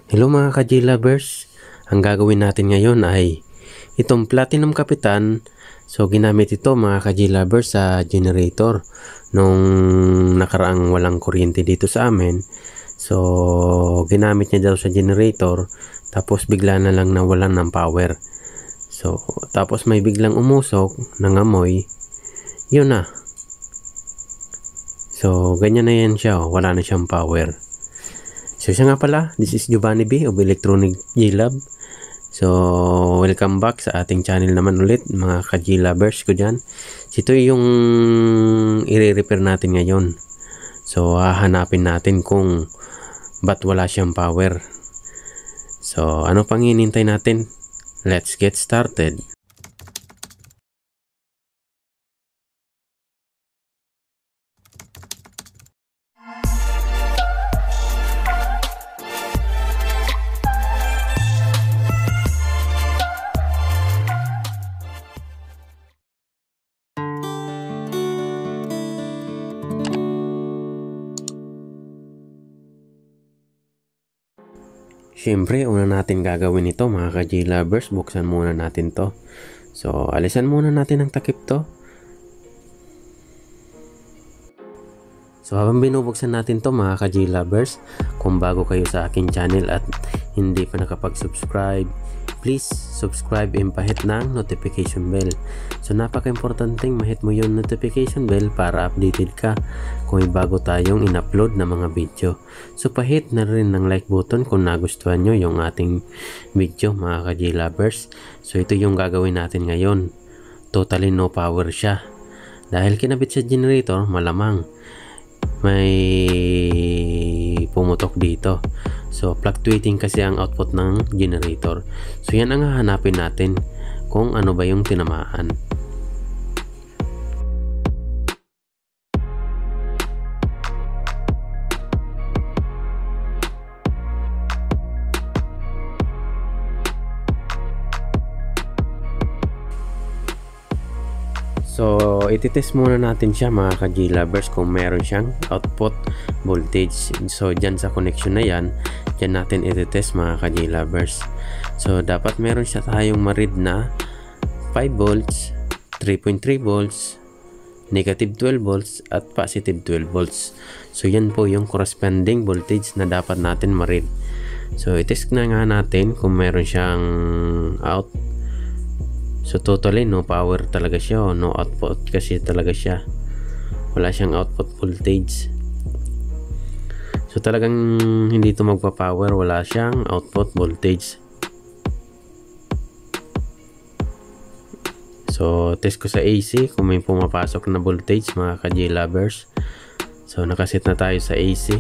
Hello mga ka-J-Lovers, ang gagawin natin ngayon ay itong Platinum Kapitan. So ginamit ito mga ka-J-Lovers sa generator nung nakaraang walang kuryente dito sa amin. So ginamit niya daw sa generator, tapos bigla na lang nawalan ng power. So tapos may biglang umusok ng amoy, yun na. So ganyan na yan siya, wala na siyang power. So siya nga pala, this is Giovanni B of Electronic J-Lab. So welcome back sa ating channel naman ulit mga ka-J-Lovers ko dyan. Ito yung i-repair natin ngayon. So hahanapin natin kung ba't wala siyang power. So ano pang hinintay natin? Let's get started. Siyempre, una natin gagawin ito mga ka-J-Lovers, buksan muna natin to. So, alisan muna natin ang takip to. So, habang binubuksan natin to mga ka-J-Lovers, kung bago kayo sa aking channel at hindi pa nakapag-subscribe, please subscribe and pahit ng notification bell. So, napaka-importanting mahit mo yung notification bell para updated ka kung may bago tayong in-upload na mga video. So, pahit na rin ng like button kung nagustuhan nyo yung ating video mga ka-J-Lovers. So, ito yung gagawin natin ngayon. Totally no power siya. Dahil kinabit sa generator, malamang may pumutok dito. So fluctuating kasi ang output ng generator. So yan ang hahanapin natin kung ano ba yung tinamaan. So, ititest muna natin siya mga ka-J-Lovers kung meron siyang output voltage. So, dyan sa connection na yan, dyan natin ititest mga ka-J-Lovers. So, dapat meron siya tayong ma-read na 5 volts, 3.3 volts, negative 12 volts, at positive 12 volts. So, yan po yung corresponding voltage na dapat natin ma-read. So, itest na nga natin kung meron siyang out. So totally no power talaga siya o no output kasi talaga siya. Wala siyang output voltage. So talagang hindi ito magpa-power, wala siyang output voltage. So test ko sa AC kung may pumapasok na voltage mga ka-J-Lovers. So nakaset na tayo sa AC.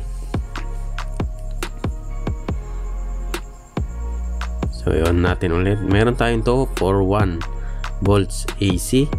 So yun natin ulit. Meron tayong 241 volts AC.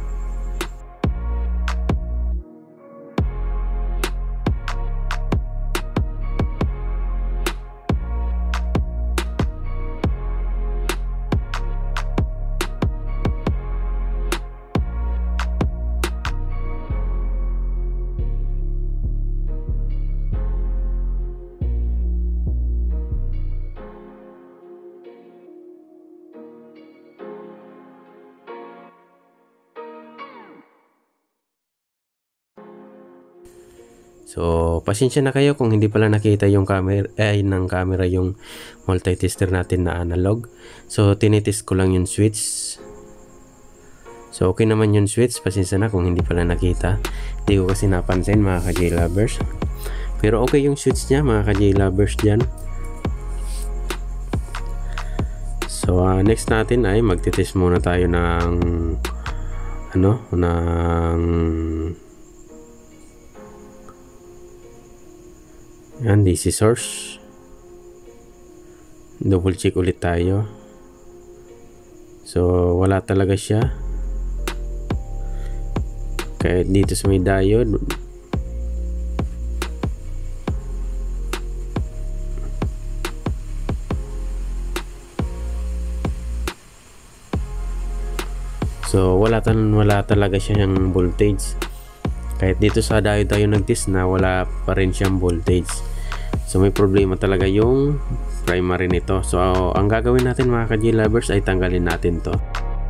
So, pasensya na kayo kung hindi pala nakita yung camera ng camera yung multi-tester natin na analog. So, tinitest ko lang yung switch. So, okay naman yung switch. Pasensya na kung hindi pala nakita. Hindi ko kasi napansin mga ka-J-Lovers. Pero okay yung switch niya mga ka-J-Lovers dyan. So, next natin ay magtitest muna tayo ng yan, DC source. Double check ulit tayo. So wala talaga siya. Kahit dito sa may diode. So wala talaga siyang voltage. Kahit dito sa diode tayo nag-test na wala pa rin siyang voltage. So may problema talaga yung primary nito. So ang gagawin natin mga ka-G-Lovers ay tanggalin natin to.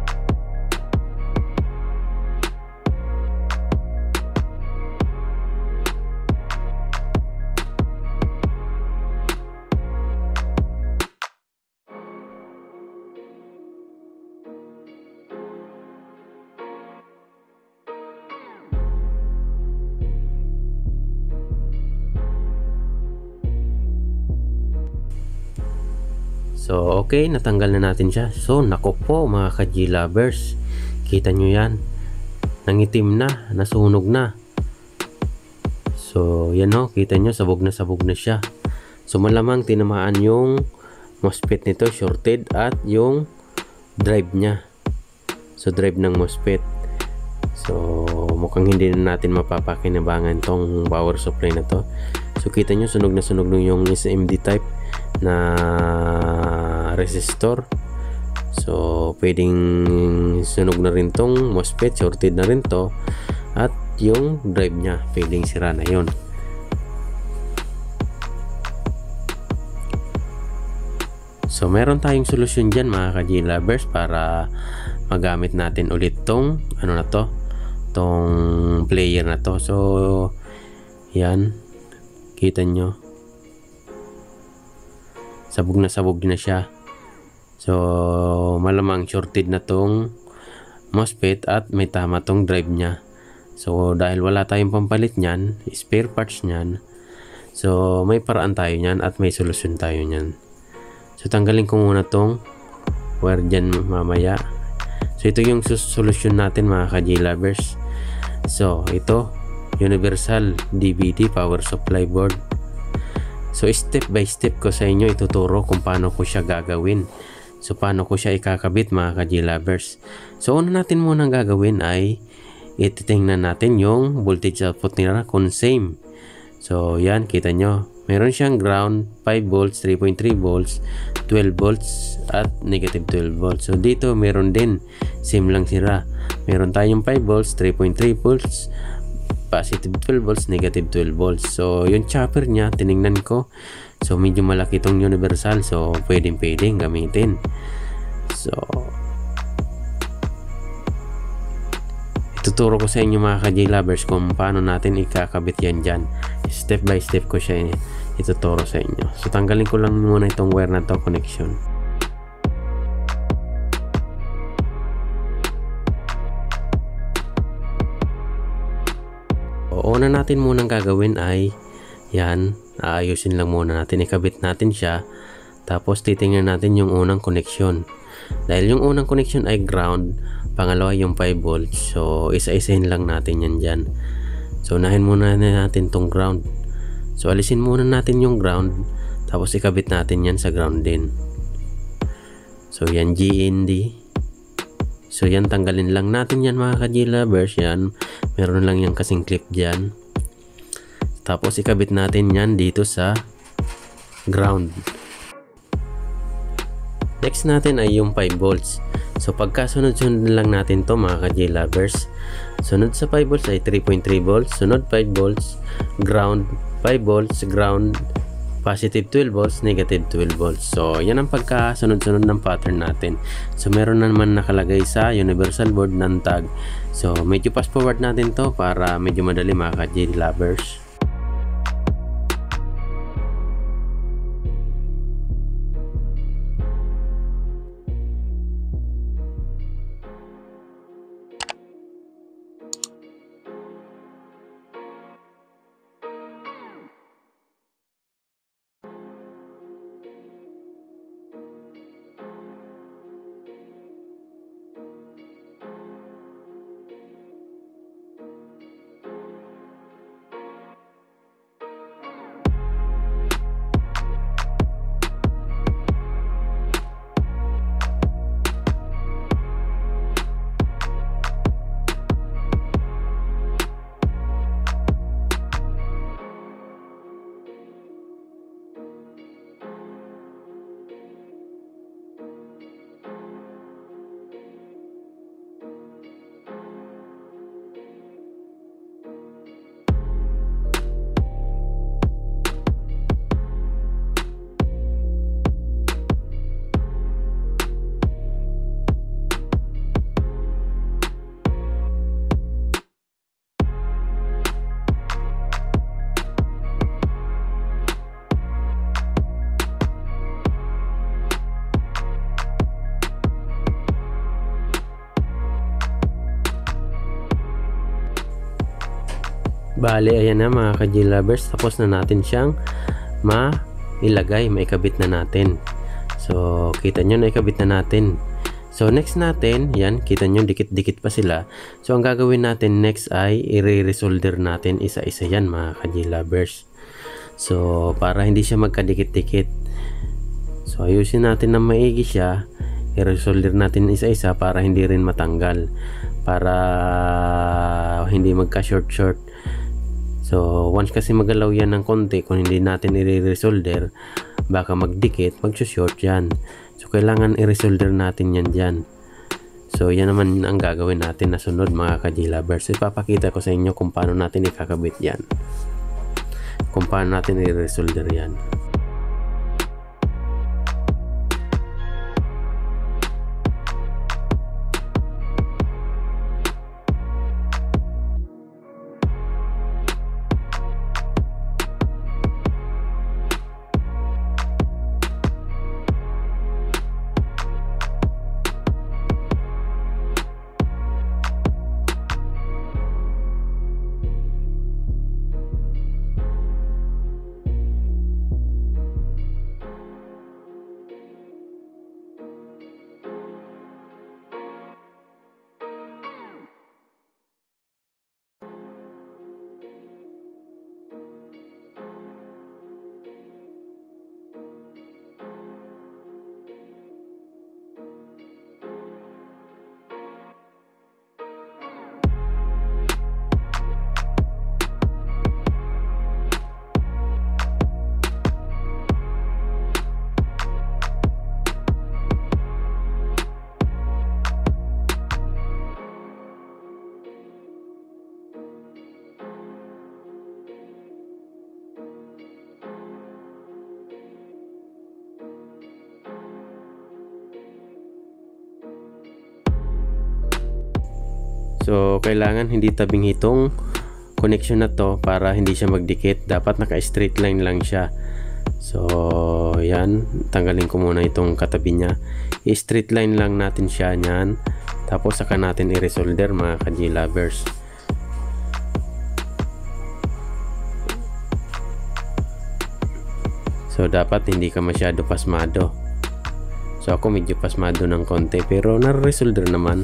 So okay, natanggal na natin siya. So nako po mga ka-G-Lovers, kita nyo yan, nangitim na, nasunog na. So yan ho, kita nyo, sabog na siya. So malamang tinamaan yung MOSFET nito, shorted, at yung drive nya. So drive ng MOSFET. So mukhang hindi na natin mapapakinabangan tong power supply na to. So kita nyo, sunog na yung SMD type na resistor. So pwedeng sunog na rin tong MOSFET, shorted na rin to, at yung drive nya pwedeng sira na yun. So meron tayong solusyon dyan mga ka-G-Lovers para magamit natin ulit tong ano na to, tong player na to. So yan, kita nyo, sabog na siya. So malamang shorted na tong MOSFET at may tama tong drive nya. So dahil wala tayong pampalit nyan, spare parts nyan, so may paraan tayo nyan at may solusyon tayo nyan. So tanggalin ko muna tong wire dyan mamaya. So ito yung solusyon natin mga ka-G-Lovers. So ito, universal DVD power supply board. So step by step ko sa inyo ituturo kung paano ko siya gagawin. So paano ko siya ikakabit mga ka-G-Lovers. So una natin muna gagawin ay ititingnan natin yung voltage output nila kung same. So yan, kita nyo, meron siyang ground 5 volts, 3.3 volts, 12 volts at negative 12 volts. So dito meron din, same lang sila. Meron tayong 5 volts, 3.3 volts, positive 12 volts, negative 12 volts. So yung chopper niya, tiningnan ko, so medyo malaki tong universal, so pwedeng gamitin. So ituturo ko sa inyo mga ka-G-Lovers kung paano natin ikakabit yan dyan. Step by step ko siya ituturo sa inyo. So tanggalin ko lang muna itong wire na to, connection. Una natin munang gagawin ay yan, aayusin lang muna natin, ikabit natin siya, tapos titingnan natin yung unang connection. Dahil yung unang connection ay ground, pangalawa yung 5 volts, so isa-isahin lang natin yan dyan. So unahin muna natin tong ground. So alisin muna natin yung ground, tapos ikabit natin yan sa ground din. So yan, GND. So yan, tanggalin lang natin yan mga ka-G-Lovers. Yan, meron lang yung kasing clip dyan. Tapos ikabit natin yan dito sa ground. Next natin ay yung 5 volts. So pagkasunod-sunod lang natin to mga ka-G-Lovers. Sunod sa 5 volts ay 3.3 volts, sunod 5 volts, ground 5 volts, ground positive 12 volts, negative 12 volts. So yan ang pagkasunod-sunod ng pattern natin. So meron na naman nakalagay sa universal board ng tag. So medyo fast forward natin to para medyo madali mga ka-G-Lovers. Bale, ayan na mga ka-G-Lovers, tapos na natin siyang maikabit na natin. So kita nyo na ikabit na natin. So next natin, yan, kita nyo dikit-dikit pa sila. So ang gagawin natin next ay i-resolder natin isa-isa yan mga ka-G-Lovers. So para hindi siya magkadikit-dikit. So ayusin natin na maigi siya. I-resolder natin isa-isa para hindi rin matanggal. Para hindi magka-short-short. So once kasi magalaw yan ng konti, kung hindi natin i-resolder, baka magdikit, mag-short yan. So kailangan i-resolder natin yan dyan. So yan naman ang gagawin natin na sunod mga ka-G-Lovers. So ipapakita ko sa inyo kung paano natin ikakabit yan. Kung paano natin i-resolder yan. So kailangan hindi tabing itong connection na to para hindi siya magdikit. Dapat naka straight line lang siya. So yan, tanggalin ko muna itong katabi niya. I-straight line lang natin siya niyan. Tapos saka natin i-resolder mga ka-G-Lovers. So dapat hindi ka masyado pasmado. So ako medyo pasmado ng konti pero na-resolder naman.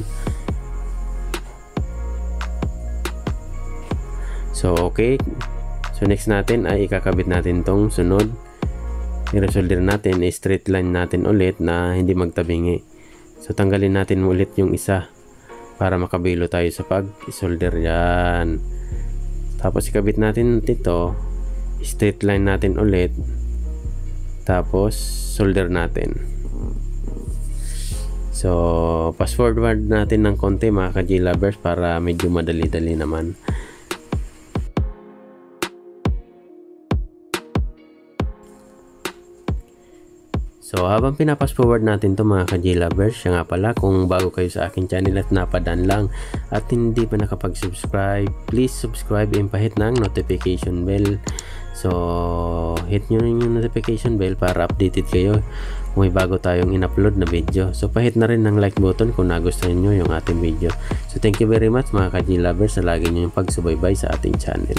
So okay. So next natin ay ikakabit natin tong sunod. I-resolder natin, i-straight line natin ulit na hindi magtabingi. So tanggalin natin ulit yung isa para makabilo tayo sa pag-solder yan. Tapos ikabit natin ito, straight line natin ulit. Tapos solder natin. So fast forward natin ng konti mga ka-G-Lovers para medyo madali-dali naman. So habang pinapas forward natin to mga ka-G-Lovers, siya nga pala, kung bago kayo sa akin channel at napadaan lang at hindi pa nakapag-subscribe, please subscribe and pahit ng notification bell. So hit nyo rin yung notification bell para updated kayo kung may bago tayong in-upload na video. So pahit na rin ng like button kung nagustuhan nyo yung ating video. So thank you very much mga ka-G-Lovers sa lagi nyo yung pagsubaybay sa ating channel.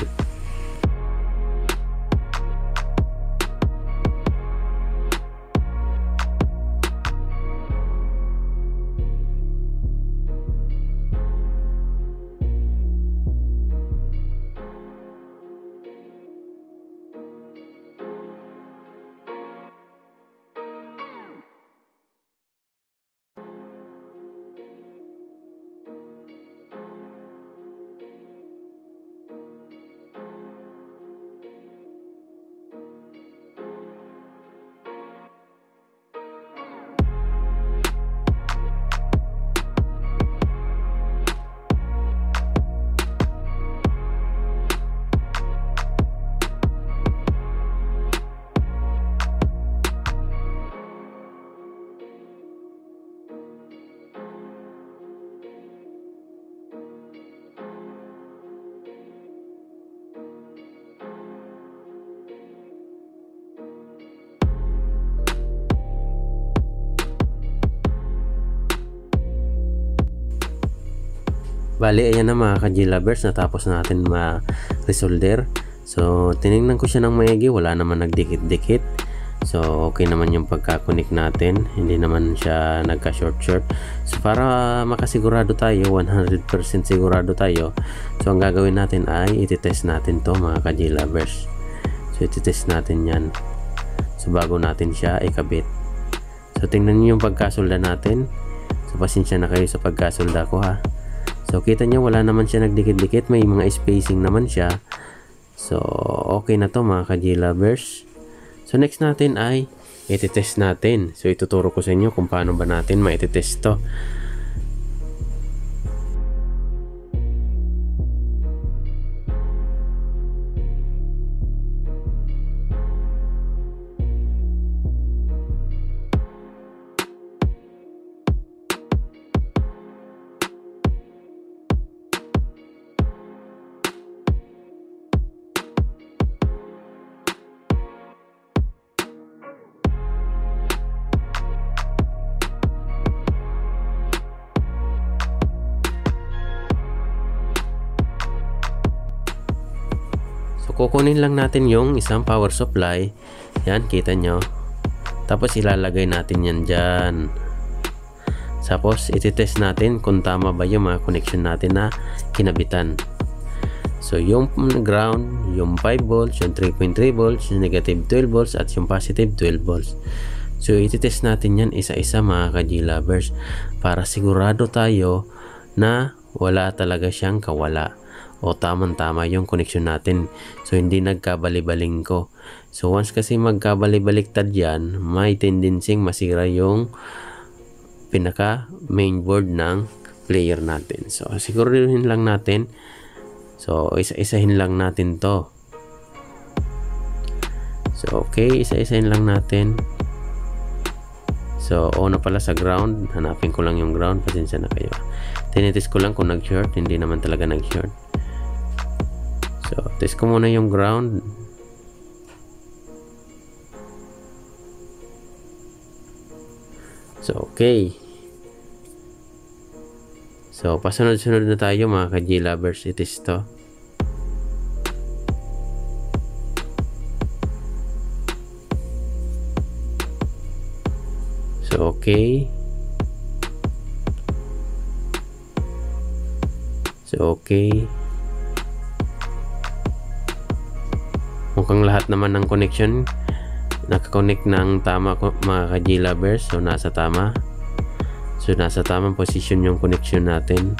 Bali, ayan na mga ka-G-Lovers, natapos natin ma-resolder. So, tinignan ko siya ng maigi, wala naman nagdikit-dikit. So, okay naman yung pagka-connect natin, hindi naman siya nagka-short-short. So, para makasigurado tayo, 100% sigurado tayo, so ang gagawin natin ay ititest natin to mga ka-G-Lovers. So, ititest natin yan. So, bago natin siya ikabit. So, tingnan niyo yung pagkasulda natin. So, pasensya na kayo sa pagkasulda ko ha. So, kita nyo, wala naman siya nagdikit-dikit. May mga spacing naman siya. So, okay na to mga ka-G-Lovers. So, next natin ay ititest natin. So, ituturo ko sa inyo kung paano ba natin maititest to. Kukunin lang natin yung isang power supply. Yan, kita nyo. Tapos ilalagay natin yan dyan. Tapos ititest natin kung tama ba yung mga connection natin na kinabitan. So yung ground, yung 5 volts, yung 3.3 volts, yung negative 12 volts at yung positive 12 volts. So ititest natin yan isa-isa mga ka-G-Lovers para sigurado tayo na wala talaga siyang kawala o tamang-tama yung connection natin. So hindi nagkabali-baling ko. So once kasi magkabali-baliktad yan, may tendency masira yung pinaka mainboard ng player natin. So siguruhin lang natin. So isa-isahin lang natin to. So okay, isa-isahin lang natin. So na pala sa ground, hanapin ko lang yung ground, pasensya na kayo. Tinitis ko lang kung nag-short, hindi naman talaga nag-short. So test ko muna yung ground. So okay. So pasunod-sunod na tayo mga ka-G-Lovers, itest to. So okay. So okay. Mukhang lahat naman ng connection nakakonect ng tama mga ka-G-Lovers. So nasa tama. So nasa tamang position yung connection natin.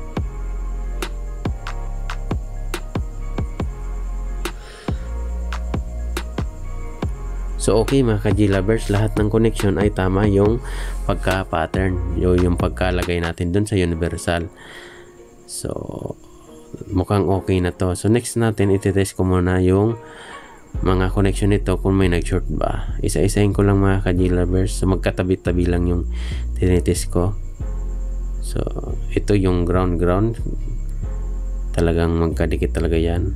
So okay mga ka-G-Lovers, lahat ng connection ay tama yung pagka-pattern, yung pagkalagay natin dun sa universal. So mukhang okay na to. So next natin ititest ko muna yung mga connection nito kung may nag-short ba. Isa-isahin ko lang mga ka-G-Lovers. So magkatabi-tabi lang yung tinitest ko. So ito yung ground. Talagang magkadikit talaga yan.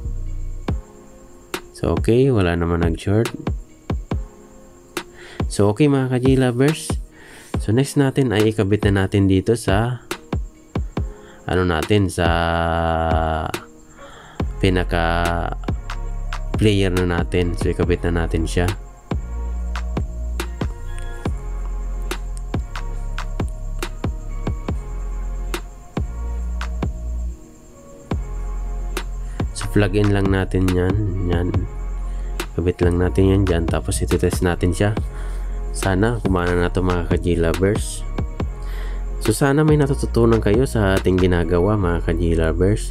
So okay, wala naman nag-short. So okay mga ka-G-Lovers. So next natin ay ikabit na natin dito sa natin sa pinaka player na natin. So ikabit na natin siya. So plug in lang natin yan. Kabit lang natin yan dyan. Tapos ititest natin siya. Sana kumana na ito mga ka-G-Lovers. So sana may natututunan kayo sa ating ginagawa mga ka-G-Lovers.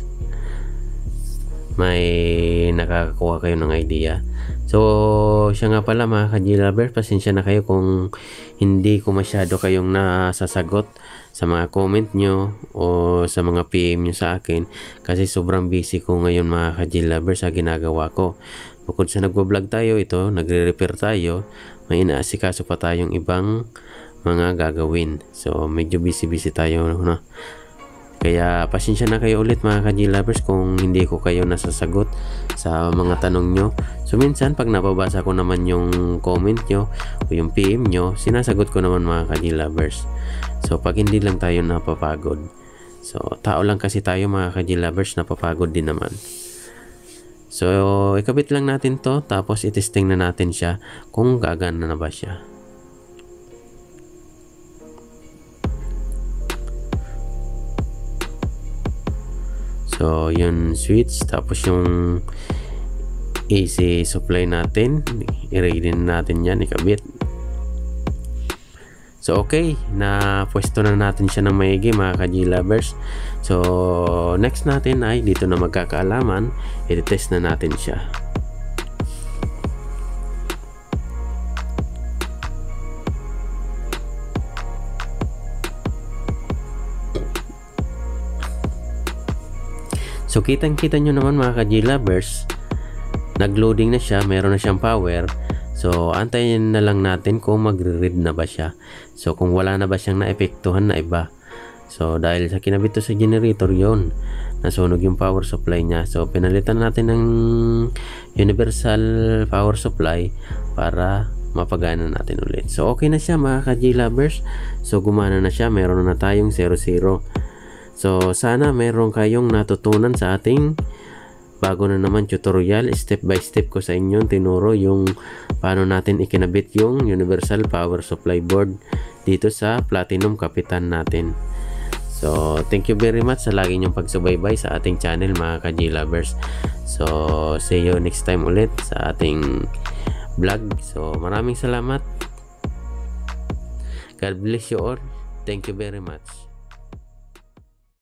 May nakakakuha kayo ng idea. So siya nga pala mga ka-G-Lovers, pasensya na kayo kung hindi ko masyado kayong nasasagot sa mga comment nyo o sa mga PM nyo sa akin, kasi sobrang busy ko ngayon mga ka-G-Lovers sa ginagawa ko. Bukod sa nagbo-vlog tayo, ito nagre-repair tayo, may inaasikaso pa tayong ibang mga gagawin. So medyo busy tayo, no? Kaya pasensya na kayo ulit mga ka-G-Lovers kung hindi ko kayo nasasagot sa mga tanong nyo. So minsan pag nababasa ko naman yung comment nyo o yung PM nyo, sinasagot ko naman mga ka-G-Lovers. So pag hindi lang tayo napapagod. So tao lang kasi tayo mga ka-G-lovers, napapagod din naman. So ikabit lang natin to, tapos itesting na natin siya kung gagana na ba siya. So yun switch, tapos yung AC supply natin, i-ready natin yan, ikabit. So okay, na pwesto na natin siya ng maigi mga ka-G-lovers. So next natin ay dito na magkakaalaman, i-test na natin siya. So kitang-kita nyo naman mga ka-G-lovers, nag-loading na siya, meron na siyang power. So antayin na lang natin kung magre-read na ba siya. So kung wala na ba siyang naepektuhan na iba. So dahil sa kinabit to sa generator, yon nasunog yung power supply niya. So pinalitan natin ng universal power supply para mapagana natin ulit. So okay na siya mga ka-G-lovers. So gumana na siya, meron na tayong 00. So sana meron kayong natutunan sa ating bago na naman tutorial. Step by step ko sa inyo tinuro yung paano natin ikinabit yung universal power supply board dito sa Platinum Kapitan natin. So thank you very much sa lagi nyong pagsubaybay sa ating channel mga ka-G-lovers. So see you next time ulit sa ating vlog. So maraming salamat. God bless you all. Thank you very much.